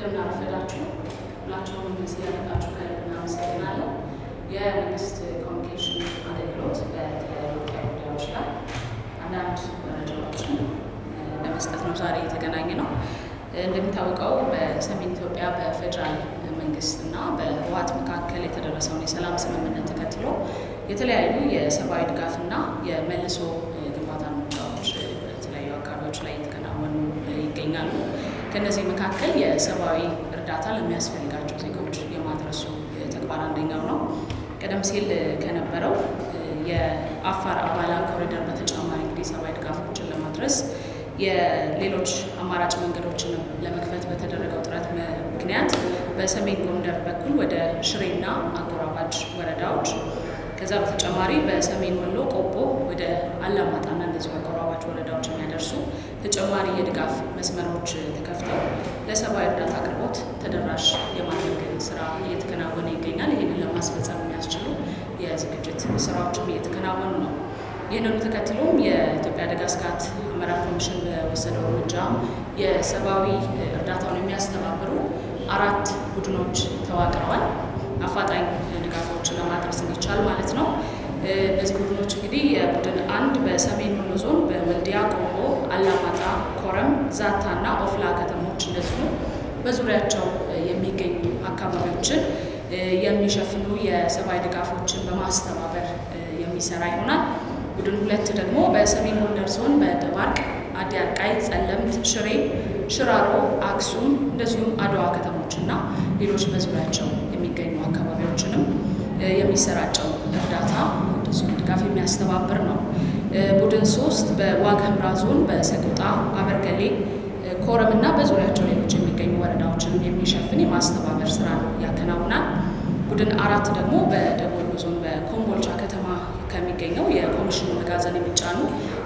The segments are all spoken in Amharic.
እንደምን አረፈዳችሁ ሁላችሁም እዚህ ያመጣችሁ ከልብ እናመሰግናለን። የመንግስት ኮሚኒኬሽን አገልግሎት በተለያዩ ጉዳዮች ላይ አንዳንድ መረጃዎችን ለመስጠት ነው ዛሬ የተገናኘነው። እንደሚታወቀው በሰሜን ኢትዮጵያ በፌደራል መንግስትና በህወሓት መካከል የተደረሰውን የሰላም ስምምነት ተከትሎ የተለያዩ የሰብአዊ ድጋፍና የመልሶ ግንባታ እርምጃዎች በተለያዩ አካባቢዎች ላይ እየተከናወኑ ይገኛሉ። ከነዚህ መካከል የሰብአዊ እርዳታ ለሚያስፈልጋቸው ዜጎች የማድረሱ ተግባር አንደኛው ነው። ቀደም ሲል ከነበረው የአፋር አባላ ኮሪደር በተጨማሪ እንግዲህ ሰብአዊ ድጋፎችን ለማድረስ የሌሎች አማራጭ መንገዶችን ለመክፈት በተደረገው ጥረት ምክንያት በሰሜን ጎንደር በኩል ወደ ሽሬና አጎራባች ወረዳዎች ከዛ በተጨማሪ በሰሜን ወሎ ቆቦ ወደ አላማጣና እንደዚሁ አጎራባች ወረዳዎች የሚያደርሱ ተጨማሪ የድጋፍ መስመሮች ተከፍተው ለሰብአዊ እርዳታ አቅርቦት ተደራሽ የማድረግ ስራ እየተከናወነ ይገኛል። ይህንን ለማስፈጸም የሚያስችሉ የዝግጅት ስራዎችም እየተከናወኑ ነው። ይህንን ተከትሎም የኢትዮጵያ አደጋ ስጋት አመራር ኮሚሽን በወሰደው እርምጃ የሰብአዊ እርዳታውን የሚያስተባብሩ 4 ቡድኖች ተዋቅረዋል። አፋጣኝ ድጋፎችን ለማድረስ እንዲቻል ማለት ነው። እነዚህ ቡድኖች እንግዲህ የቡድን 1 በሰሜን ወሎ ዞን በወልዲያ፣ ቆቦ፣ አላማጣ፣ ኮረም፣ ዛታና ኦፍላ ከተሞች እንደዚሁ በዙሪያቸው የሚገኙ አካባቢዎችን የሚሸፍኑ የሰብአዊ ድጋፎችን በማስተባበር የሚሰራ ይሆናል። ቡድን 2 ደግሞ በሰሜን ጎንደር ዞን በደባርቅ፣ አዲያርቃይ፣ ጸለምት፣ ሽሬ፣ ሽራሮ፣ አክሱም እንደዚሁም አድዋ ከተሞችና ሌሎች በዙሪያቸው የሚገኙ አካባቢዎችንም የሚሰራጨው እርዳታ እንደዚሁ ድጋፍ የሚያስተባብር ነው። ቡድን 3 በዋግ ኽምራ ዞን በሰቆጣ፣ አበርገሌ፣ ኮረምና በዙሪያቸው ሌሎች የሚገኙ ወረዳዎችንም የሚሸፍን የማስተባበር ስራ ያከናውናል። ቡድን 4 ደግሞ በደቡብ ወሎ ዞን በኮምቦልቻ ከተማ ከሚገኘው የኮሚሽኑ መጋዘን የሚጫኑ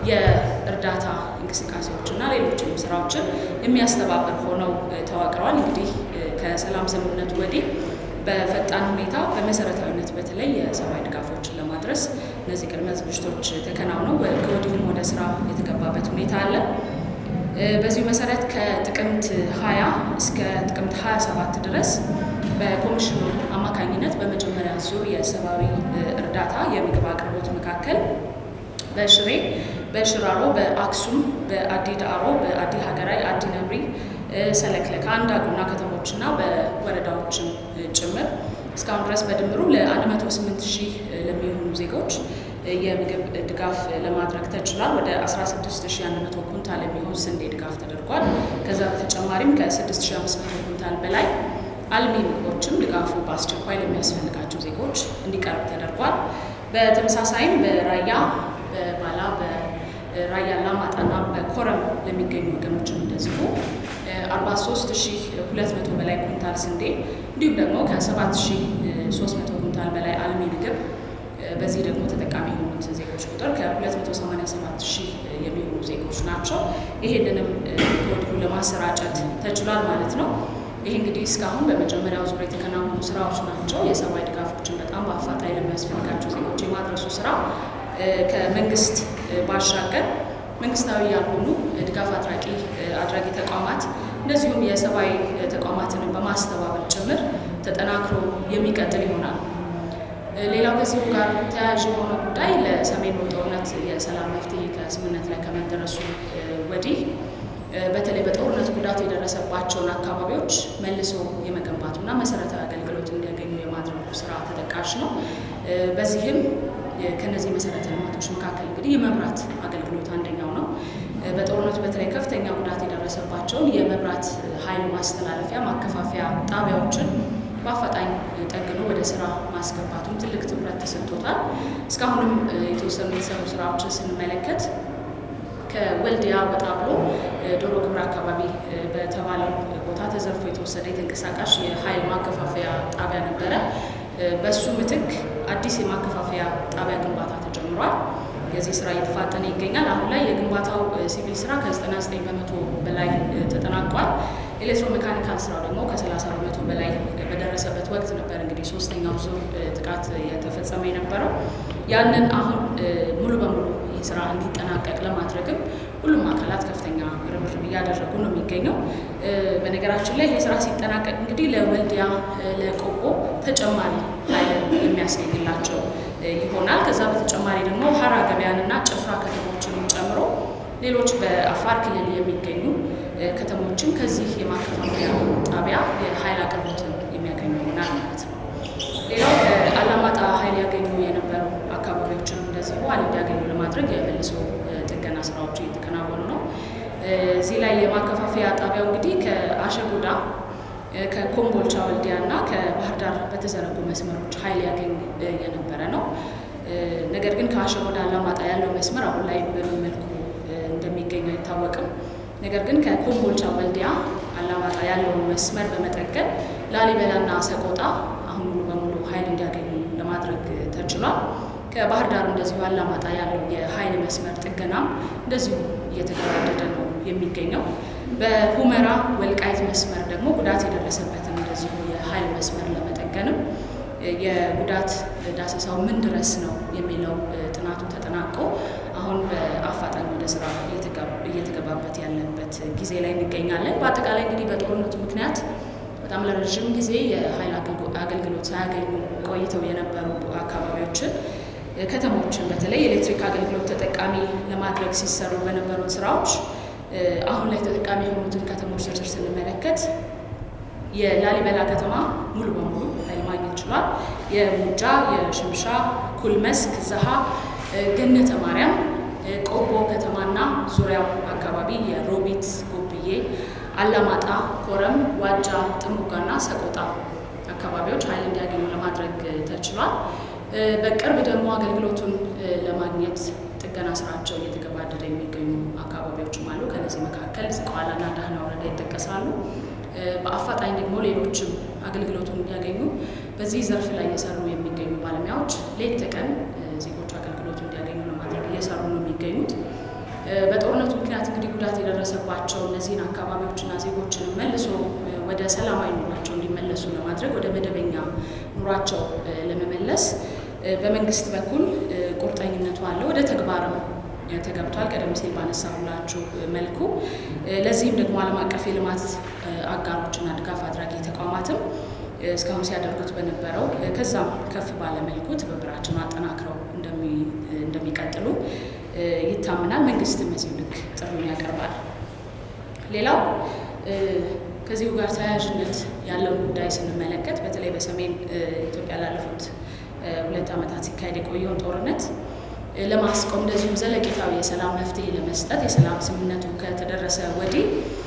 የእርዳታ እንቅስቃሴዎችና ሌሎችንም ስራዎችን የሚያስተባብር ሆነው ተዋቅረዋል። እንግዲህ ከሰላም ስምምነቱ ወዲህ በፈጣን ሁኔታ በመሰረታዊነት በተለይ የሰብአዊ ድጋፎችን ለማድረስ እነዚህ ቅድመ ዝግጅቶች ተከናውነው ከወዲሁም ወደ ስራ የተገባበት ሁኔታ አለ። በዚሁ መሰረት ከጥቅምት 20 እስከ ጥቅምት 27 ድረስ በኮሚሽኑ አማካኝነት በመጀመሪያ ዙር የሰብአዊ እርዳታ የምግብ አቅርቦት መካከል በሽሬ፣ በሽራሮ፣ በአክሱም፣ በአዲ ዳዕሮ፣ በአዲ ሀገራይ፣ አዲ ነብሪ፣ ሰለክለካ፣ አንዳጉና ከተሞችና በወረዳዎችም ጭምር እስካሁን ድረስ በድምሩ ለ108,000 ለሚሆኑ ዜጎች የምግብ ድጋፍ ለማድረግ ተችሏል። ወደ 16,100 ኩንታል የሚሆን ስንዴ ድጋፍ ተደርጓል። ከዛ በተጨማሪም ከ6,500 ኩንታል በላይ አልሚ ምግቦችም ድጋፉ በአስቸኳይ ለሚያስፈልጋቸው ዜጎች እንዲቀርብ ተደርጓል። በተመሳሳይም በራያ፣ በባላ፣ በራያ አላማጣና በኮረም ለሚገኙ ወገኖችም እንደዚሁ 43,200 በላይ ኩንታል ስንዴ እንዲሁም ደግሞ ከ7,300 ኩንታል በላይ አልሚ ምግብ በዚህ ደግሞ ተጠቃሚ የሆኑት ዜጎች ቁጥር ከ287,000 የሚሆኑ ዜጎች ናቸው። ይሄንንም ወዲሁ ለማሰራጨት ተችሏል ማለት ነው። ይሄ እንግዲህ እስካሁን በመጀመሪያው ዙር የተከናወኑ ስራዎች ናቸው። የሰብአዊ ድጋፎችን በጣም በአፋጣኝ ለሚያስፈልጋቸው ዜጎች የማድረሱ ስራ ከመንግስት ባሻገር መንግስታዊ ያልሆኑ ድጋፍ አድራጊ ተቋማት እንደዚሁም የሰብአዊ ተቋማትን በማስተባበር ጭምር ተጠናክሮ የሚቀጥል ይሆናል። ሌላው ከዚሁ ጋር ተያያዥ የሆነ ጉዳይ ለሰሜኑ ጦርነት የሰላም መፍትሄ ከስምምነት ላይ ከመደረሱ ወዲህ በተለይ በጦርነት ጉዳት የደረሰባቸውን አካባቢዎች መልሶ የመገንባቱና መሰረታዊ አገልግሎት እንዲያገኙ የማድረጉ ስራ ተጠቃሽ ነው። በዚህም ከነዚህ መሰረተ ልማቶች መካከል እንግዲህ የመብራት አገልግሎት አንደኛው ነው። በጦርነቱ በተለይ ከፍተኛ ጉዳት የደረሰባቸውን የመብራት ኃይል ማስተላለፊያ ማከፋፈያ ጣቢያዎችን በአፋጣኝ ጠግኖ ወደ ስራ ማስገባቱም ትልቅ ትኩረት ተሰጥቶታል። እስካሁንም የተወሰኑ የተሰሩ ስራዎችን ስንመለከት ከወልዲያ ወጣ ብሎ ዶሮ ግብር አካባቢ በተባለው ቦታ ተዘርፎ የተወሰደ የተንቀሳቃሽ የኃይል ማከፋፈያ ጣቢያ ነበረ። በሱ ምትክ አዲስ የማከፋፈያ ጣቢያ ግንባታ ተጀምሯል። የዚህ ስራ እየተፋጠነ ይገኛል። አሁን ላይ የግንባታው ሲቪል ስራ ከ99 በመቶ በላይ ተጠናቋል። ኤሌክትሮሜካኒካል ስራው ደግሞ ከ30 በመቶ በላይ በደረሰበት ወቅት ነበር እንግዲህ 3ኛው ዙር ጥቃት የተፈጸመ የነበረው። ያንን አሁን ሙሉ በሙሉ የስራ እንዲጠናቀቅ ለማድረግም ሁሉም አካላት ከፍተኛ ርብርብ እያደረጉ ነው የሚገኘው። በነገራችን ላይ የስራ ሲጠናቀቅ እንግዲህ ለወልዲያ ለቆቦ ተጨማሪ ኃይል የሚያስገኝላቸው ይሆናል። ከዛ በተጨማሪ ደግሞ ሀራ ገበያንና ጭፍራ ከተሞችን ጨምሮ ሌሎች በአፋር ክልል የሚገኙ ከተሞችን ከዚህ የማከፋፈያ ጣቢያ የኃይል አቅርቦትን የሚያገኙ ይሆናል ማለት ነው። ሌላው አላማጣ ኃይል ያገኙ የነበሩ አካባቢዎችን እንደዚህ ኃይል እንዲያገኙ ለማድረግ የመልሶ ጥገና ስራዎች እየተከናወኑ ነው። እዚህ ላይ የማከፋፈያ ጣቢያው እንግዲህ ከአሸጎዳ ከኮምቦልቻ ወልዲያና ከባህር ዳር በተዘረጉ መስመሮች ኃይል ያገኝ የነበረ ነው። ነገር ግን ከአሸጎዳ አላማጣ ያለው መስመር አሁን ላይ በምን መልኩ እንደሚገኘው አይታወቅም። ነገር ግን ከኮምቦልቻ ወልዲያ አላማጣ ያለውን መስመር በመጠቀም ላሊበላና ሰቆጣ አሁን ሙሉ በሙሉ ኃይል እንዲያገኙ ለማድረግ ተችሏል። ከባህር ዳር እንደዚሁ አላማጣ ያለው የኃይል መስመር ጥገናም እንደዚሁ እየተገባደደ ነው የሚገኘው። በሁመራ ወልቃይት መስመር ደግሞ ጉዳት የደረሰበትን እንደዚሁ የኃይል መስመር ለመጠገንም የጉዳት ዳሰሳው ምን ድረስ ነው የሚለው ጥናቱ ተጠናቆ አሁን በአፋጣኝ ወደ ስራ እየተገባበት ያለበት ጊዜ ላይ እንገኛለን። በአጠቃላይ እንግዲህ በጦርነቱ ምክንያት በጣም ለረጅም ጊዜ የኃይል አገልግሎት ሳያገኙ ቆይተው የነበሩ አካባቢዎችን ከተሞችን በተለይ ኤሌክትሪክ አገልግሎት ተጠቃሚ ለማድረግ ሲሰሩ በነበሩት ስራዎች አሁን ላይ ተጠቃሚ የሆኑትን ከተሞች ዝርዝር ስንመለከት የላሊበላ ከተማ ሙሉ በሙሉ ኃይል ማግኘት ችሏል። የሙጃ፣ የሽምሻ፣ ኩልመስክ፣ ዘሃ፣ ገነተ ማርያም፣ ቆቦ ከተማና ዙሪያው አካባቢ የሮቢት፣ ጎብዬ፣ አላማጣ፣ ኮረም፣ ዋጃ፣ ጥሙጋና ሰቆጣ አካባቢዎች ኃይል እንዲያገኙ ለማድረግ ተችሏል። በቅርብ ደግሞ አገልግሎቱን ለማግኘት ጥገና ስራቸው እየተገባደደ የሚገኙ አካባቢዎችም አሉ። ከነዚህ መካከል ዝቋላና ዳህና ወረዳ ይጠቀሳሉ። በአፋጣኝ ደግሞ ሌሎችም አገልግሎቱን እንዲያገኙ በዚህ ዘርፍ ላይ እየሰሩ የሚገኙ ባለሙያዎች ሌት ተቀን ዜጎች አገልግሎቱን እንዲያገኙ ለማድረግ እየሰሩ ነው የሚገኙት። በጦርነቱ ምክንያት እንግዲህ ጉዳት የደረሰባቸው እነዚህን አካባቢዎችና ዜጎችን መልሶ ወደ ሰላማዊ ኑሯቸው እንዲመለሱ ለማድረግ ወደ መደበኛ ኑሯቸው ለመመለስ በመንግስት በኩል ቁርጠኝነቱ አለ። ወደ ተግባርም ተገብቷል። ቀደም ሲል ባነሳሁላችሁ መልኩ ለዚህም ደግሞ ዓለም አቀፍ የልማት አጋሮችና ድጋፍ አድራጊ ተቋማትም እስካሁን ሲያደርጉት በነበረው ከዛም ከፍ ባለ መልኩ ትብብራቸውን አጠናክረው እንደሚቀጥሉ ይታመናል። መንግስትም በዚህ ልክ ጥሪውን ያቀርባል። ሌላው ከዚሁ ጋር ተያያዥነት ያለውን ጉዳይ ስንመለከት በተለይ በሰሜን ኢትዮጵያ ላለፉት 2 ዓመታት ሲካሄድ የቆየውን ጦርነት ለማስቆም እንደዚሁም ዘለቄታዊ የሰላም መፍትሄ ለመስጠት የሰላም ስምምነቱ ከተደረሰ ወዲህ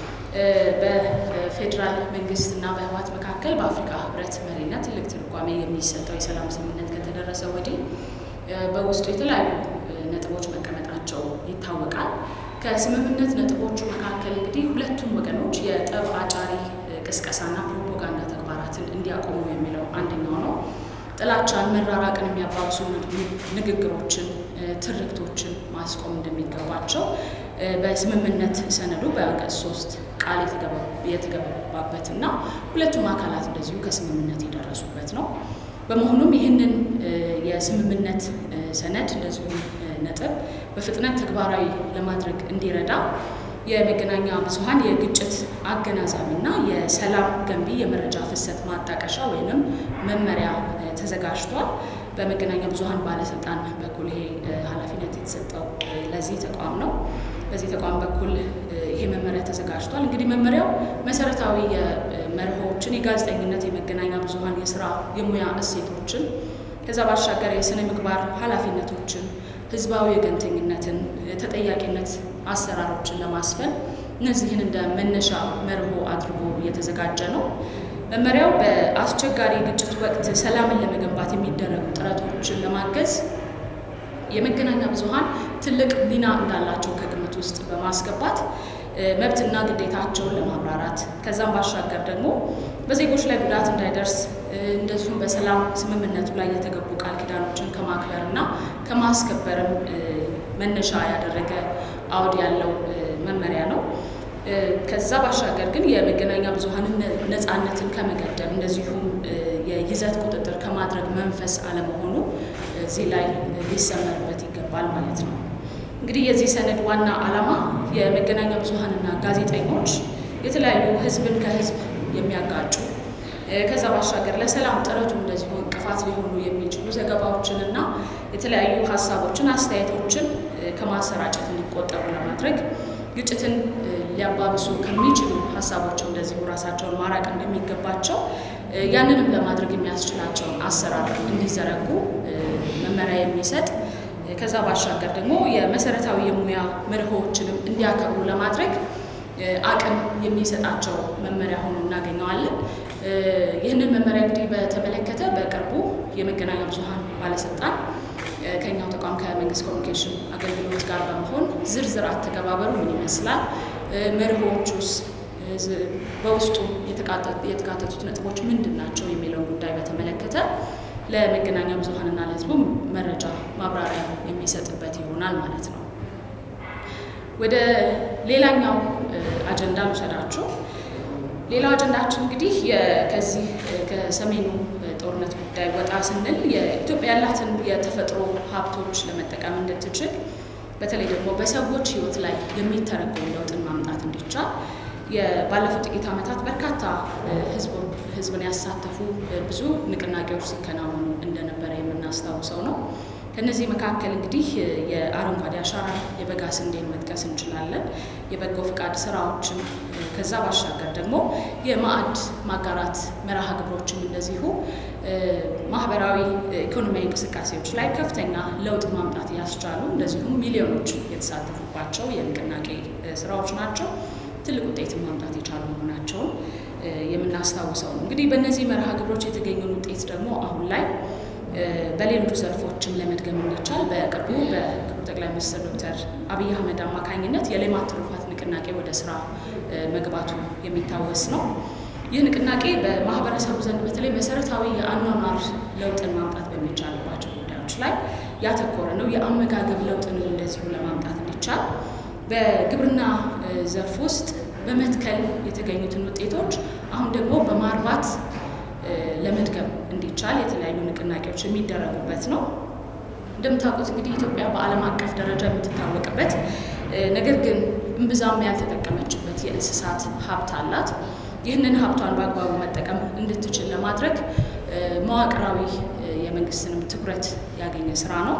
በፌዴራል መንግስትና በህወሓት መካከል በአፍሪካ ህብረት መሪነት ትልቅ ትርጓሜ የሚሰጠው የሰላም ስምምነት ከተደረሰ ወዲህ በውስጡ የተለያዩ ነጥቦች መቀመጣቸው ይታወቃል። ከስምምነት ነጥቦቹ መካከል እንግዲህ ሁለቱም ወገኖች የጠብ አጫሪ ቅስቀሳና ፕሮፓጋንዳ ተግባራትን እንዲያቆሙ የሚለው አንደኛው ነው። ጥላቻን፣ መራራቅን የሚያባብሱ ንግግሮችን፣ ትርክቶችን ማስቆም እንደሚገባቸው በስምምነት ሰነዱ በአንቀጽ 3 ቃል የተገባበትና ሁለቱም አካላት እንደዚሁ ከስምምነት የደረሱበት ነው። በመሆኑም ይህንን የስምምነት ሰነድ እንደዚሁ ነጥብ በፍጥነት ተግባራዊ ለማድረግ እንዲረዳ የመገናኛ ብዙሃን የግጭት አገናዛቢና የሰላም ገንቢ የመረጃ ፍሰት ማጣቀሻ ወይንም መመሪያ ተዘጋጅቷል። በመገናኛ ብዙሃን ባለስልጣን በኩል ይሄ ኃላፊነት የተሰጠው ለዚህ ተቋም ነው። በዚህ ተቋም በኩል ይሄ መመሪያ ተዘጋጅቷል። እንግዲህ መመሪያው መሰረታዊ የመርሆችን፣ የጋዜጠኝነት፣ የመገናኛ ብዙሃን የስራ የሙያ እሴቶችን ከዛ ባሻገር የስነ ምግባር ኃላፊነቶችን፣ ህዝባዊ የገንተኝነትን፣ ተጠያቂነት አሰራሮችን ለማስፈን እነዚህን እንደ መነሻ መርሆ አድርጎ እየተዘጋጀ ነው። መመሪያው በአስቸጋሪ ግጭት ወቅት ሰላምን ለመገንባት የሚደረጉ ጥረቶችን ለማገዝ የመገናኛ ብዙሃን ትልቅ ሚና እንዳላቸው ከግምት ውስጥ በማስገባት መብትና ግዴታቸውን ለማብራራት ከዛም ባሻገር ደግሞ በዜጎች ላይ ጉዳት እንዳይደርስ እንደዚሁም በሰላም ስምምነቱ ላይ የተገቡ ቃል ኪዳኖችን ከማክበርና ከማስከበርም መነሻ ያደረገ አውድ ያለው መመሪያ ነው። ከዛ ባሻገር ግን የመገናኛ ብዙሃንን ነፃነትን ከመገደብ እንደዚሁም የይዘት ቁጥጥር ከማድረግ መንፈስ አለመሆኑ እዚህ ላይ ሊሰመርበት ይገባል ማለት ነው። እንግዲህ የዚህ ሰነድ ዋና ዓላማ የመገናኛ ብዙሃንና ጋዜጠኞች የተለያዩ ህዝብን ከህዝብ የሚያጋጩ ከዛ ባሻገር ለሰላም ጥረቱ እንደዚህ እንቅፋት ሊሆኑ የሚችሉ ዘገባዎችንና የተለያዩ ሐሳቦችን አስተያየቶችን ከማሰራጨት እንዲቆጠቡ ለማድረግ ግጭትን ሊያባብሱ ከሚችሉ ሐሳቦች እንደዚህ ራሳቸውን ማራቅ እንደሚገባቸው ያንንም ለማድረግ የሚያስችላቸው አሰራር እንዲዘረጉ መመሪያ የሚሰጥ ከዛ ባሻገር ደግሞ የመሰረታዊ የሙያ መርሆዎችንም እንዲያከብሩ ለማድረግ አቅም የሚሰጣቸው መመሪያ ሆኖ እናገኘዋለን። ይህንን መመሪያ እንግዲህ በተመለከተ በቅርቡ የመገናኛ ብዙሃን ባለስልጣን ከኛው ተቋም ከመንግስት ኮሚኒኬሽን አገልግሎት ጋር በመሆን ዝርዝር አተገባበሩ ምን ይመስላል፣ መርሆዎቹስ በውስጡ የተካተቱት ነጥቦች ምንድናቸው የሚለው ጉዳይ በተመለከተ ለመገናኛ ብዙሃንና ለህዝቡ መረጃ ማብራሪያ የሚሰጥበት ይሆናል ማለት ነው። ወደ ሌላኛው አጀንዳ ልውሰዳችሁ። ሌላው አጀንዳችን እንግዲህ ከዚህ ከሰሜኑ ጦርነት ጉዳይ ወጣ ስንል የኢትዮጵያ ያላትን የተፈጥሮ ሀብቶች ለመጠቀም እንድትችል በተለይ ደግሞ በሰዎች ህይወት ላይ የሚተረጎም ለውጥን ማምጣት እንዲቻል የባለፉት ጥቂት ዓመታት በርካታ ህዝብን ያሳተፉ ብዙ ንቅናቄዎች ሲከናወኑ እንደነበረ የምናስታውሰው ነው። ከነዚህ መካከል እንግዲህ የአረንጓዴ አሻራ የበጋ ስንዴን መጥቀስ እንችላለን። የበጎ ፍቃድ ስራዎችን ከዛ ባሻገር ደግሞ የማዕድ ማጋራት መርሃ ግብሮችን እንደዚሁ ማህበራዊ ኢኮኖሚያዊ እንቅስቃሴዎች ላይ ከፍተኛ ለውጥ ማምጣት ያስቻሉ እንደዚሁም ሚሊዮኖች የተሳተፉባቸው የንቅናቄ ስራዎች ናቸው። ትልቅ ውጤት ማምጣት የቻሉ መሆናቸውን የምናስታውሰው ነው። እንግዲህ በእነዚህ መርሃ ግብሮች የተገኘው ውጤት ደግሞ አሁን ላይ በሌሎች ዘርፎችም ለመድገም እንዲቻል በቅርቡ በክቡር ጠቅላይ ሚኒስትር ዶክተር አብይ አህመድ አማካኝነት የሌማት ትሩፋት ንቅናቄ ወደ ስራ መግባቱ የሚታወስ ነው። ይህ ንቅናቄ በማህበረሰቡ ዘንድ በተለይ መሰረታዊ የአኗኗር ለውጥን ማምጣት በሚቻልባቸው ጉዳዮች ላይ ያተኮረ ነው። የአመጋገብ ለውጥን እንደዚሁ ለማምጣት እንዲቻል በግብርና ዘርፍ ውስጥ በመትከል የተገኙትን ውጤቶች አሁን ደግሞ በማርባት ለመድገም እንዲቻል የተለያዩ ንቅናቄዎች የሚደረጉበት ነው። እንደምታውቁት እንግዲህ ኢትዮጵያ በዓለም አቀፍ ደረጃ የምትታወቅበት ነገር ግን እምብዛም ያልተጠቀመችበት የእንስሳት ሀብት አላት። ይህንን ሀብቷን በአግባቡ መጠቀም እንድትችል ለማድረግ መዋቅራዊ የመንግስትንም ትኩረት ያገኘ ስራ ነው።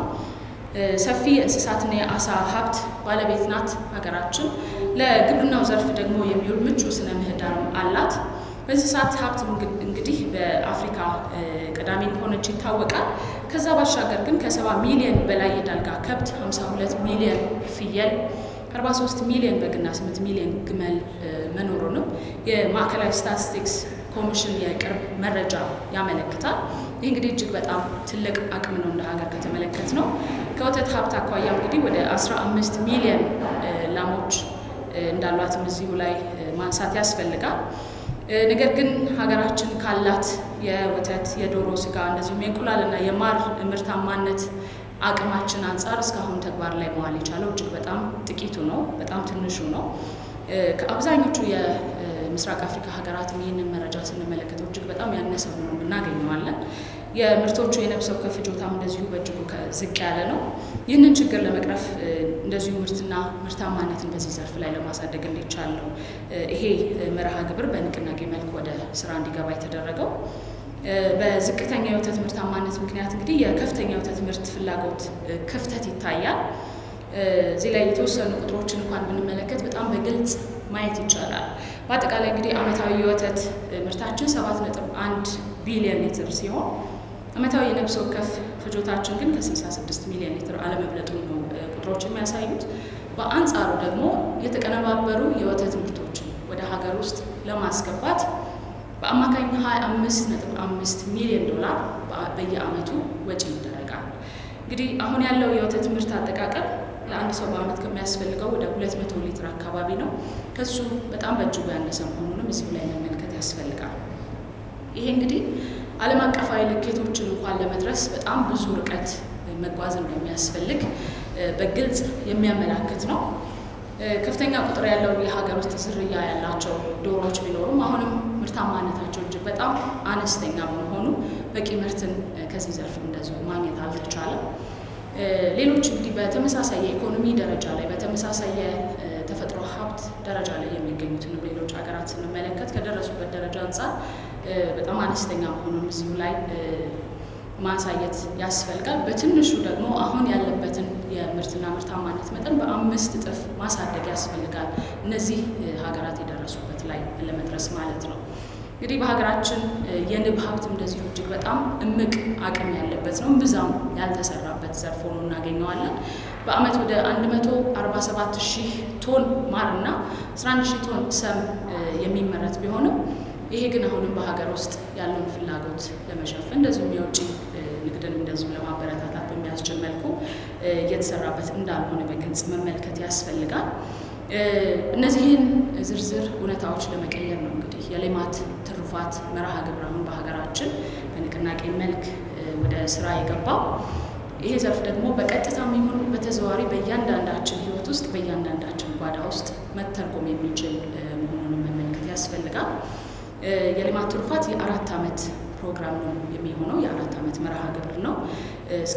ሰፊ የእንስሳትና የአሳ ሀብት ባለቤት ናት ሀገራችን። ለግብርናው ዘርፍ ደግሞ የሚውል ምቹ ስነ ምህዳርም አላት። በእንስሳት ሀብት እንግዲህ በአፍሪካ ቀዳሚ እንደሆነች ይታወቃል። ከዛ ባሻገር ግን ከ70 ሚሊዮን በላይ የዳልጋ ከብት፣ 52 ሚሊዮን ፍየል፣ 43 ሚሊዮን በግና 8 ሚሊዮን ግመል መኖሩንም የማዕከላዊ ስታቲስቲክስ ኮሚሽን የቅርብ መረጃ ያመለክታል። ይህ እንግዲህ እጅግ በጣም ትልቅ አቅም ነው እንደ ሀገር ከተመለከት ነው። ከወተት ሀብት አኳያ እንግዲህ ወደ 15 ሚሊዮን ላሞች እንዳሏትም እዚሁ ላይ ማንሳት ያስፈልጋል። ነገር ግን ሀገራችን ካላት የወተት የዶሮ ስጋ እንደዚሁም የእንቁላልና የማር ምርታማነት አቅማችን አንፃር እስካሁን ተግባር ላይ መዋል የቻለው እጅግ በጣም ጥቂቱ ነው፣ በጣም ትንሹ ነው። ከአብዛኞቹ የምስራቅ አፍሪካ ሀገራት ይህንን መረጃ ስንመለከተው እጅግ በጣም ያነሰ ሆኖ እናገኘዋለን። የምርቶቹ የነፍስ ወከፍ ፍጆታም እንደዚሁ በእጅጉ ዝቅ ያለ ነው። ይህንን ችግር ለመቅረፍ እንደዚሁ ምርትና ምርታማነትን በዚህ ዘርፍ ላይ ለማሳደግ እንዲቻል ነው ይሄ መርሃ ግብር በንቅናቄ መልክ ወደ ስራ እንዲገባ የተደረገው። በዝቅተኛ የወተት ምርታማነት ምክንያት እንግዲህ የከፍተኛ የወተት ምርት ፍላጎት ክፍተት ይታያል። እዚህ ላይ የተወሰኑ ቁጥሮችን እንኳን ብንመለከት በጣም በግልጽ ማየት ይቻላል። በአጠቃላይ እንግዲህ አመታዊ የወተት ምርታችን 7.1 ቢሊዮን ሊትር ሲሆን አመታዊ የነፍስ ወከፍ ፍጆታችን ግን ከ66 ሚሊዮን ሊትር አለመብለጡን ነው ቁጥሮች የሚያሳዩት። በአንጻሩ ደግሞ የተቀነባበሩ የወተት ምርቶችን ወደ ሀገር ውስጥ ለማስገባት በአማካኝ 25.5 ሚሊዮን ዶላር በየአመቱ ወጪ ይደረጋል። እንግዲህ አሁን ያለው የወተት ምርት አጠቃቀም ለአንድ ሰው በአመት ከሚያስፈልገው ወደ 200 ሊትር አካባቢ ነው። ከሱ በጣም በእጅጉ ያነሰ መሆኑንም እዚሁ ላይ መመልከት ያስፈልጋል። ይሄ እንግዲህ ዓለም አቀፋዊ ልኬቶችን እንኳን ለመድረስ በጣም ብዙ ርቀት መጓዝ እንደሚያስፈልግ በግልጽ የሚያመላክት ነው። ከፍተኛ ቁጥር ያለው የሀገር ውስጥ ዝርያ ያላቸው ዶሮዎች ቢኖሩም አሁንም ምርታማነታቸው እጅግ በጣም አነስተኛ በመሆኑ በቂ ምርትን ከዚህ ዘርፍ እንደዚሁ ማግኘት አልተቻለም። ሌሎች እንግዲህ በተመሳሳይ የኢኮኖሚ ደረጃ ላይ በተመሳሳይ ተፈጥሮ ሀብት ደረጃ ላይ የሚገኙትን ሌሎች ሀገራት ስንመለከት ከደረሱበት ደረጃ አንፃር በጣም አነስተኛ መሆኑን እዚሁ ላይ ማሳየት ያስፈልጋል። በትንሹ ደግሞ አሁን ያለበትን የምርትና ምርታማነት መጠን በ5 እጥፍ ማሳደግ ያስፈልጋል እነዚህ ሀገራት የደረሱበት ላይ ለመድረስ ማለት ነው። እንግዲህ በሀገራችን የንብ ሀብት እንደዚህ እጅግ በጣም እምቅ አቅም ያለበት ነው፣ ብዛም ያልተሰራበት ዘርፍ ሆኖ እናገኘዋለን። በአመት ወደ 147,000 ቶን ማርና 11,000 ቶን ሰም የሚመረት ቢሆንም ይሄ ግን አሁንም በሀገር ውስጥ ያለውን ፍላጎት ለመሸፈን እንደዚሁም የውጭ ንግድን እንደዚሁ ለማበረታታት በሚያስችል መልኩ እየተሰራበት እንዳልሆነ በግልጽ መመልከት ያስፈልጋል። እነዚህን ዝርዝር እውነታዎች ለመቀየር ነው እንግዲህ የሌማት ትሩፋት መርሃ ግብር አሁን በሀገራችን በንቅናቄ መልክ ወደ ስራ የገባው። ይሄ ዘርፍ ደግሞ በቀጥታም ይሁን በተዘዋዋሪ በእያንዳንዳችን ህይወት ውስጥ በእያንዳንዳችን ጓዳ ውስጥ መተርጎም የሚችል መሆኑን መመልከት ያስፈልጋል። የሌማት ትሩፋት የ4 ዓመት ፕሮግራም ነው የሚሆነው፣ የ4 ዓመት መርሃ ግብር ነው። እስከ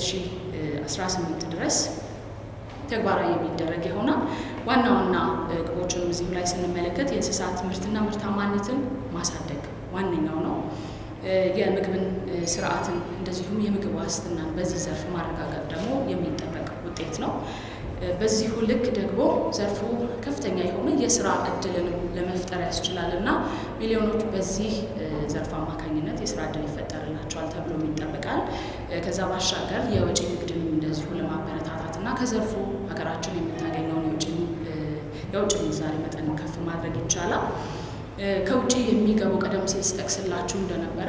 2018 ድረስ ተግባራዊ የሚደረግ ይሆናል። ዋና ዋና ግቦችን እዚሁ ላይ ስንመለከት የእንስሳት ምርትና ምርታማነትን ማሳደግ ዋነኛው ነው። የምግብን ስርዓትን እንደዚሁም የምግብ ዋስትናን በዚህ ዘርፍ ማረጋገጥ ደግሞ የሚጠበቅ ውጤት ነው። በዚሁ ልክ ደግሞ ዘርፉ ከፍተኛ የሆነ የስራ እድልን ለመፍጠር ያስችላልና ሚሊዮኖች በዚህ ዘርፍ አማካኝነት የስራ እድል ይፈጠርላቸዋል ተብሎ ይጠበቃል። ከዛ ባሻገር የወጪ ንግድንም እንደዚሁ ለማበረታታትና ከዘርፉ ሀገራችን የምታገኘውን የውጭ ምንዛሪ መጠን ከፍ ማድረግ ይቻላል። ከውጭ የሚገቡ ቀደም ሲል ስጠቅስላችሁ እንደነበረ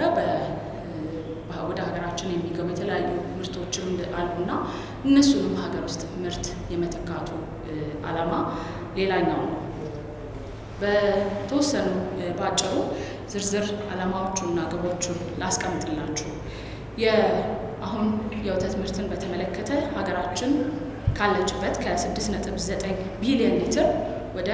ወደ ሀገራችን የሚገቡ የተለያዩ ምርቶችም አሉና እነሱንም ሀገር ውስጥ ምርት የመተካቱ ዓላማ ሌላኛው ነው። በተወሰኑ ባጭሩ ዝርዝር ዓላማዎቹና ግቦቹን ላስቀምጥላችሁ። አሁን የወተት ምርትን በተመለከተ ሀገራችን ካለችበት ከ6.9 ቢሊዮን ሊትር ወደ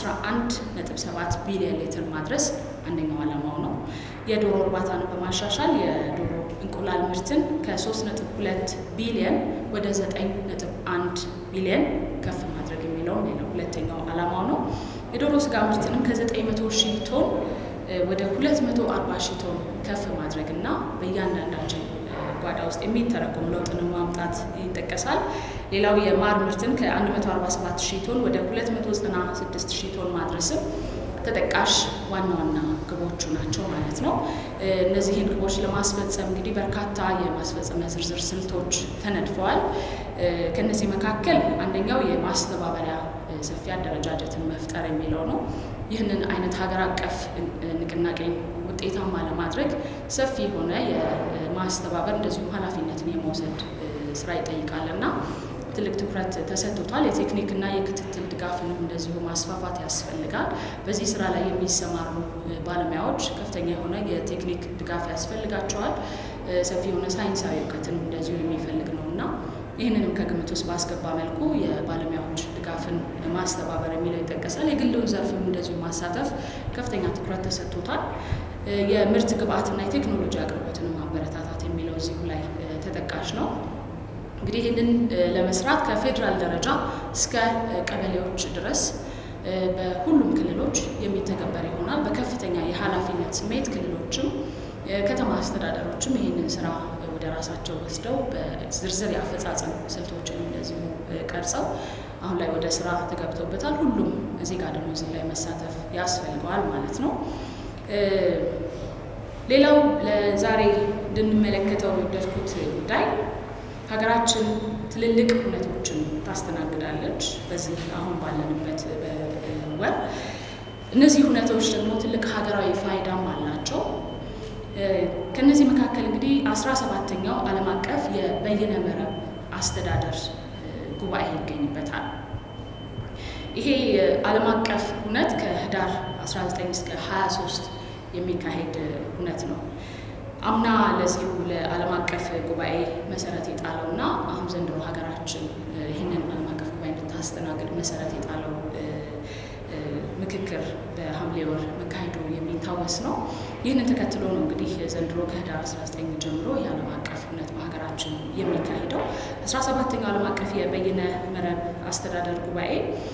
11.7 ቢሊዮን ሊትር ማድረስ አንደኛው ዓላማው ነው። የዶሮ እርባታን በማሻሻል የዶሮ እንቁላል ምርትን ከ3.2 ቢሊዮን ወደ 9.1 ቢሊዮን ከፍ ማድረግ የሚለው ሌላው ሁለተኛው ዓላማው ነው። የዶሮ ስጋ ምርትንም ከ900,000 ቶን ወደ 240,000 ቶን ከፍ ማድረግና በእያንዳንዳችን ጓዳ ውስጥ የሚተረጎም ለውጥን ማምጣት ይጠቀሳል። ሌላው የማር ምርትን ከ147,000 ቶን ወደ 296,000 ቶን ማድረስም ተጠቃሽ ዋና ዋና ግቦቹ ናቸው ማለት ነው። እነዚህን ግቦች ለማስፈጸም እንግዲህ በርካታ የማስፈጸሚያ ዝርዝር ስልቶች ተነድፈዋል። ከነዚህ መካከል አንደኛው የማስተባበሪያ ሰፊ አደረጃጀትን መፍጠር የሚለው ነው። ይህንን አይነት ሀገር አቀፍ ንቅናቄ ውጤታማ ለማድረግ ሰፊ የሆነ የማስተባበር እንደዚሁም ኃላፊነትን የመውሰድ ስራ ይጠይቃልና ትልቅ ትኩረት ተሰጥቶታል። የቴክኒክና የክትትል ድጋፍንም እንደዚሁ ማስፋፋት ያስፈልጋል። በዚህ ስራ ላይ የሚሰማሩ ባለሙያዎች ከፍተኛ የሆነ የቴክኒክ ድጋፍ ያስፈልጋቸዋል። ሰፊ የሆነ ሳይንሳዊ እውቀትን እንደዚሁ የሚፈልግ ነውና ይህንንም ከግምት ውስጥ ባስገባ መልኩ የባለሙያዎች ድጋፍን ማስተባበር የሚለው ይጠቀሳል። የግሉን ዘርፍም እንደዚሁ ማሳተፍ ከፍተኛ ትኩረት ተሰጥቶታል። የምርት ግብዓትና የቴክኖሎጂ አቅርቦትን ማበረታታት የሚለው እዚሁ ላይ ተጠቃሽ ነው። እንግዲህ ይህንን ለመስራት ከፌደራል ደረጃ እስከ ቀበሌዎች ድረስ በሁሉም ክልሎች የሚተገበር ይሆናል። በከፍተኛ የኃላፊነት ስሜት ክልሎችም ከተማ አስተዳደሮችም ይህንን ስራ ወደ ራሳቸው ወስደው በዝርዝር የአፈጻጸም ስልቶችን እንደዚሁ ቀርጸው አሁን ላይ ወደ ስራ ተገብቶበታል። ሁሉም ዜጋ ደግሞ እዚህ ላይ መሳተፍ ያስፈልገዋል ማለት ነው። ሌላው ለዛሬ እንድንመለከተው የወደድኩት ጉዳይ ሀገራችን ትልልቅ ሁነቶችን ታስተናግዳለች በዚህ አሁን ባለንበት ወር። እነዚህ ሁነቶች ደግሞ ትልቅ ሀገራዊ ፋይዳም አላቸው። ከነዚህ መካከል እንግዲህ 17ኛው ዓለም አቀፍ የበይነ መረብ አስተዳደር ጉባኤ ይገኝበታል። ይሄ ዓለም አቀፍ ሁነት ከህዳር 19 እስከ 23 የሚካሄድ ሁነት ነው። አምና ለዚሁ ለዓለም አቀፍ ጉባኤ መሰረት የጣለውና አሁን ዘንድሮ ሀገራችን ይህንን ዓለም አቀፍ ጉባኤ እንድታስተናግድ መሰረት የጣለው ምክክር በሐምሌ ወር መካሄዱ የሚታወስ ነው። ይህንን ተከትሎ ነው እንግዲህ ዘንድሮ ከህዳር 19 ጀምሮ የዓለም አቀፍ እውነት በሀገራችን የሚካሄደው 17ኛው ዓለም አቀፍ የበይነ መረብ አስተዳደር ጉባኤ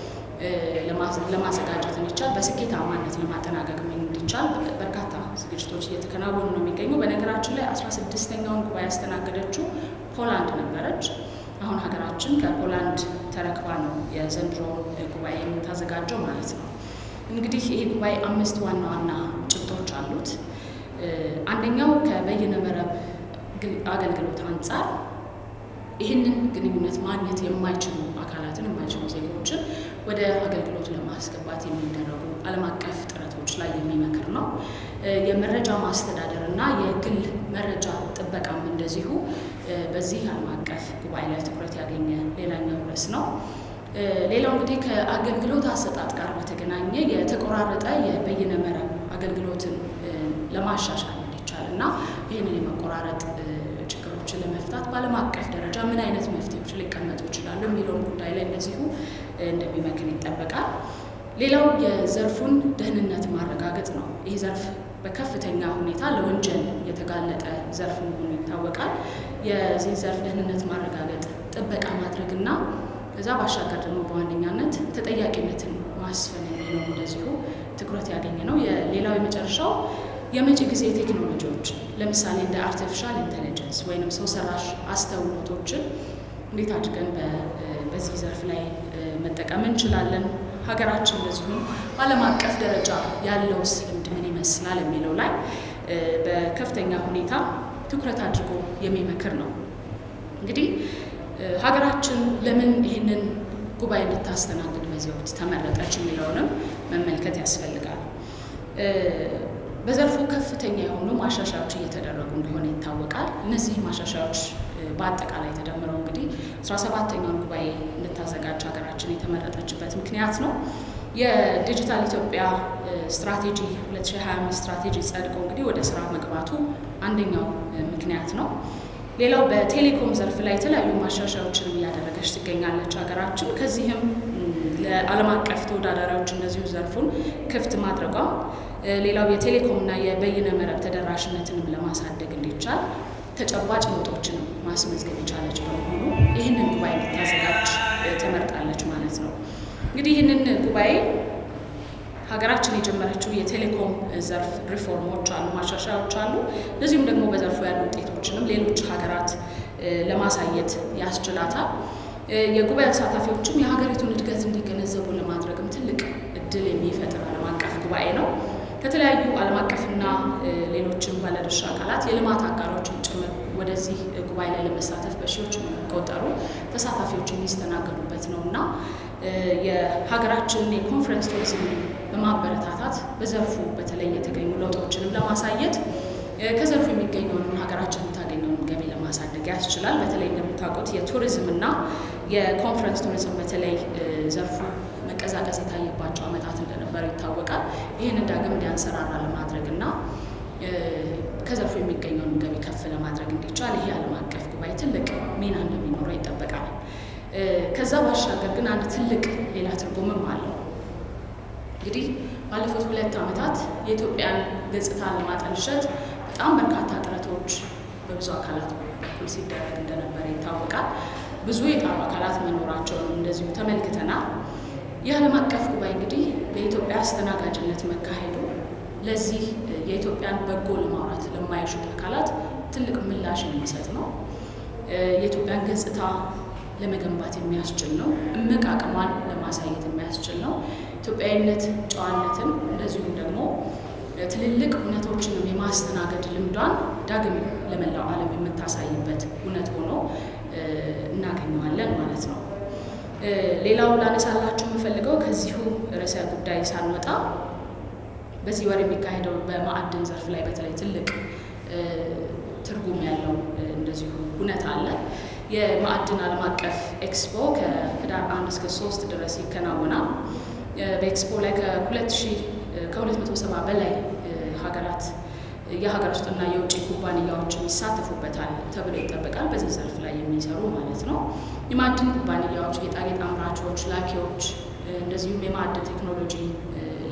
ለማዘጋጀት እንዲቻል በስኬታማነት ለማጠናቀቅ እንዲቻል በርካታ ዝግጅቶች እየተከናወኑ ነው የሚገኙ። በነገራችን ላይ 16ኛውን ጉባኤ ያስተናገደችው ፖላንድ ነበረች። አሁን ሀገራችን ከፖላንድ ተረክባ ነው የዘንድሮ ጉባኤ የምታዘጋጀው ማለት ነው። እንግዲህ ይሄ ጉባኤ 5 ዋና ዋና ጭብጦች አሉት። አንደኛው ከበይነ መረብ አገልግሎት አንጻር ይህንን ግንኙነት ማግኘት የማይችሉ አካላትን የማይችሉ ዜጎችን ወደ አገልግሎት ለማስገባት የሚደረጉ ዓለም አቀፍ ጥረቶች ላይ የሚመክር ነው። የመረጃ ማስተዳደር እና የግል መረጃ ጥበቃም እንደዚሁ በዚህ ዓለም አቀፍ ጉባኤ ላይ ትኩረት ያገኘ ሌላኛው ርዕስ ነው። ሌላው እንግዲህ ከአገልግሎት አሰጣጥ ጋር በተገናኘ የተቆራረጠ የበይነ መረብ አገልግሎትን ለማሻሻል እንዲቻል እና ይህንን የመቆራረጥ ችግሮችን ለመፍታት በዓለም አቀፍ ደረጃ ምን አይነት መፍትሄዎች ሊቀመጡ ይችላሉ የሚለውን ጉዳይ ላይ እንደዚሁ እንደሚመክር ይጠበቃል። ሌላው የዘርፉን ደህንነት ማረጋገጥ ነው። ይህ ዘርፍ በከፍተኛ ሁኔታ ለወንጀል የተጋለጠ ዘርፍ መሆኑ ይታወቃል። የዚህ ዘርፍ ደህንነት ማረጋገጥ ጥበቃ ማድረግና ከዛ ባሻገር ደግሞ በዋነኛነት ተጠያቂነትን ማስፈን የሚለው እንደዚሁ ትኩረት ያገኘ ነው። ሌላው የመጨረሻው የመጪ ጊዜ ቴክኖሎጂዎች ለምሳሌ እንደ አርቲፊሻል ኢንተለጀንስ ወይንም ሰው ሰራሽ አስተውሎቶችን እንዴት አድርገን በዚህ ዘርፍ ላይ መጠቀም እንችላለን፣ ሀገራችን እንደዚሁ በዓለም አቀፍ ደረጃ ያለው ልምድ ምን ይመስላል የሚለው ላይ በከፍተኛ ሁኔታ ትኩረት አድርጎ የሚመክር ነው። እንግዲህ ሀገራችን ለምን ይህንን ጉባኤ እንድታስተናግድ በዚህ ወቅት ተመረጠች የሚለውንም መመልከት ያስፈልጋል። በዘርፉ ከፍተኛ የሆኑ ማሻሻያዎች እየተደረጉ እንደሆነ ይታወቃል። እነዚህ ማሻሻያዎች በአጠቃላይ ተደምረው እንግዲህ 17ኛውን ጉባኤ እንድታዘጋጅ ሀገራችን የተመረጠችበት ምክንያት ነው። የዲጂታል ኢትዮጵያ ስትራቴጂ 2025 ስትራቴጂ ጸድቆ እንግዲህ ወደ ስራ መግባቱ አንደኛው ምክንያት ነው። ሌላው በቴሌኮም ዘርፍ ላይ የተለያዩ ማሻሻያዎችን እያደረገች ትገኛለች ሀገራችን። ከዚህም ለዓለም አቀፍ ተወዳዳሪዎች እንደዚሁ ዘርፉን ክፍት ማድረጓ ሌላው የቴሌኮም እና የበይነ መረብ ተደራሽነትንም ለማሳደግ እንዲቻል ተጨባጭ ለውጦችን ማስመዝገብ የቻለች በመሆኑ ይህንን ጉባኤ እንድታዘጋጅ ተመርጣለች ማለት ነው። እንግዲህ ይህንን ጉባኤ ሀገራችን የጀመረችው የቴሌኮም ዘርፍ ሪፎርሞች አሉ፣ ማሻሻያዎች አሉ። እንደዚሁም ደግሞ በዘርፉ ያሉ ውጤቶችንም ሌሎች ሀገራት ለማሳየት ያስችላታል። የጉባኤ ተሳታፊዎችም የሀገሪቱን እድገት እንዲገነዘቡ ለማድረግም ትልቅ እድል የሚፈጥር ዓለም አቀፍ ጉባኤ ነው። ከተለያዩ ዓለም አቀፍና ሌሎችም ባለድርሻ አካላት የልማት አጋሮችን ጭምር ወደዚህ ጉባኤ ላይ ለመሳተፍ በሺዎች የሚቆጠሩ ተሳታፊዎች የሚስተናገዱበት ነውና የሀገራችንን የኮንፈረንስ ቱሪዝም በማበረታታት በዘርፉ በተለይ የተገኙ ለውጦችንም ለማሳየት ከዘርፉ የሚገኘውን ሀገራችን የምታገኘውን ገቢ ለማሳደግ ያስችላል። በተለይ እንደምታውቁት የቱሪዝምና የኮንፈረንስ ቱሪዝም በተለይ ዘርፉ መቀዛቀዝ የታየባቸው ዓመታት እንደነበሩ ይታወቃል። ይህንን ዳግም እንዲያንሰራራ ለማድረግና ከዘርፉ የሚገኘውን ገቢ ከፍ ለማድረግ እንዲቻል ይሄ ዓለም አቀፍ ጉባኤ ትልቅ ሚና እንደሚኖረው ይጠበቃል። ከዛ ባሻገር ግን አንድ ትልቅ ሌላ ትርጉምም አለው። እንግዲህ ባለፉት 2 ዓመታት የኢትዮጵያን ገጽታ ለማጠልሸት በጣም በርካታ ጥረቶች በብዙ አካላት በኩል ሲደረግ እንደነበረ ይታወቃል። ብዙ የጣሩ አካላት መኖራቸውን እንደዚሁ ተመልክተናል። የዓለም አቀፍ ጉባኤ እንግዲህ በኢትዮጵያ አስተናጋጅነት መካሄዱ ለዚህ የኢትዮጵያን በጎ ለማውራት ለማይሹት አካላት ትልቅ ምላሽ የሚሰጥ ነው። የኢትዮጵያን ገጽታ ለመገንባት የሚያስችል ነው። እምቅ አቅሟን ለማሳየት የሚያስችል ነው። ኢትዮጵያዊነት ጨዋነትን እንደዚሁም ደግሞ ትልልቅ እውነቶችንም የማስተናገድ ልምዷን ዳግም ለመላው ዓለም የምታሳይበት እውነት ሆኖ እናገኘዋለን ማለት ነው። ሌላው ላነሳላችሁ የምፈልገው ከዚሁ ርዕሰ ጉዳይ ሳንወጣ በዚህ ወር የሚካሄደው በማዕድን ዘርፍ ላይ በተለይ ትልቅ ትርጉም ያለው እንደዚሁ እውነት አለ። የማዕድን ዓለም አቀፍ ኤክስፖ ከህዳር 1 እስከ 3 ድረስ ይከናወናል። በኤክስፖ ላይ ከ270 በላይ ሀገራት የሀገር ውስጥና የውጭ ኩባንያዎች ይሳተፉበታል ተብሎ ይጠበቃል። በዚህ ዘርፍ ላይ የሚሰሩ ማለት ነው። የማዕድን ኩባንያዎች፣ ጌጣጌጥ አምራቾች፣ ላኪዎች እንደዚሁም የማዕድን ቴክኖሎጂ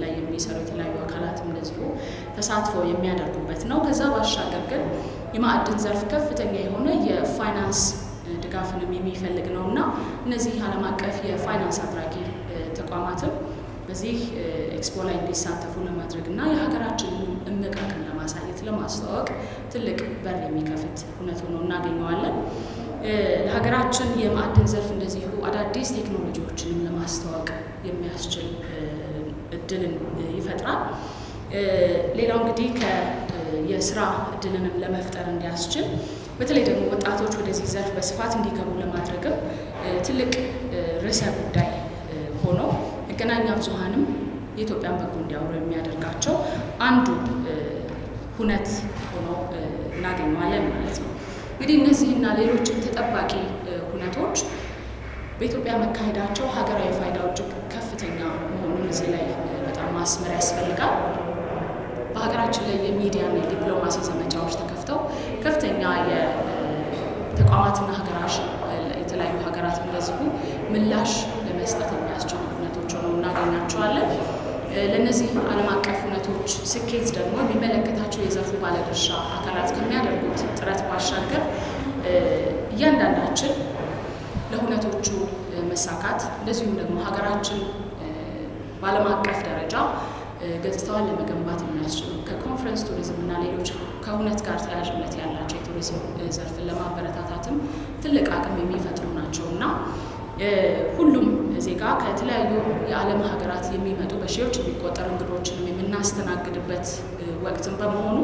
ላይ የሚሰሩ የተለያዩ አካላትም እንደዚሁ ተሳትፎ የሚያደርጉበት ነው። ከዛ ባሻገር ግን የማዕድን ዘርፍ ከፍተኛ የሆነ የፋይናንስ ድጋፍንም የሚፈልግ ነውና እነዚህ ዓለም አቀፍ የፋይናንስ አድራጊ ተቋማትም በዚህ ኤክስፖ ላይ እንዲሳተፉ ለማድረግና የሀገራችንን እምቅ አቅም ለማሳየት ለማስተዋወቅ ትልቅ በር የሚከፍት እውነት ሆኖ እናገኘዋለን። ለሀገራችን የማዕድን ዘርፍ እንደዚሁ አዳዲስ ቴክኖሎጂዎችንም ለማስተዋወቅ የሚያስችል እድልን ይፈጥራል። ሌላው እንግዲህ የስራ እድልንም ለመፍጠር እንዲያስችል በተለይ ደግሞ ወጣቶች ወደዚህ ዘርፍ በስፋት እንዲገቡ ለማድረግም ትልቅ ርዕሰ ጉዳይ ሆኖ መገናኛ ብዙሃንም የኢትዮጵያን በጎ እንዲያወሩ የሚያደርጋቸው አንዱ ሁነት ሆኖ እናገኘዋለን ማለት ነው። እንግዲህ እነዚህና ሌሎችም ተጠባቂ ሁነቶች በኢትዮጵያ መካሄዳቸው ሀገራዊ ፋይዳው እጅግ ከፍተኛ መሆኑን እዚህ ላይ በጣም ማስመር ያስፈልጋል። በሀገራችን ላይ የሚዲያና የዲፕሎማሲ ዘመቻዎች ተከፍተው ከፍተኛ የተቋማትና የተለያዩ ሀገራት እንደዚሁ ምላሽ ለመስጠት የሚያስችሉ ሁነቶች ሆነው እናገኛቸዋለን። ለነዚህ ዓለም አቀፍ ሁነቶች ስኬት ደግሞ የሚመለከታቸው የዘርፉ ባለድርሻ አካላት ከሚያደርጉት ጥረት ባሻገር እያንዳንዳችን ለሁነቶቹ መሳካት እንደዚሁም ደግሞ ሀገራችን በዓለም አቀፍ ደረጃ ገጽታዋን ለመገንባት የሚያስችሉ ከኮንፈረንስ ቱሪዝም እና ሌሎች ከሁነት ጋር ተያያዥነት ያላቸው የቱሪዝም ዘርፍን ለማበረታታትም ትልቅ አቅም የሚፈጥሩ ናቸውና ሁሉም ዜጋ ከተለያዩ የዓለም ሀገራት የሚመጡ በሺዎች የሚቆጠሩ እንግዶችንም የምናስተናግድበት ወቅትም በመሆኑ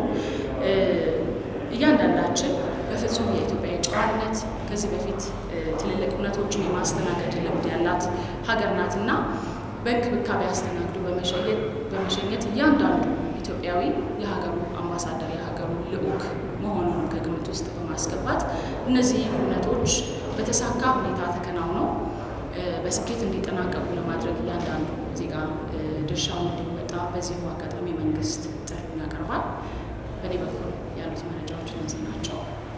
እያንዳንዳችን በፍጹም የኢትዮጵያ ጨዋነት ከዚህ በፊት ትልልቅ ሁነቶችን የማስተናገድ ልምድ ያላት ሀገር ናትና በእንክብካቤ አስተናግዶ በመሸኘት እያንዳንዱ ኢትዮጵያዊ የሀገሩ አምባሳደር የሀገሩ ልዑክ መሆኑን ከግምት ውስጥ በማስገባት እነዚህ ሁነቶች በተሳካ ሁኔታ ተከናውነው በስኬት እንዲጠናቀቁ ለማድረግ እያንዳንዱ ዜጋ ድርሻውን እንዲወጣ በዚሁ አጋጣሚ መንግስት ጥሪ ያቀርባል።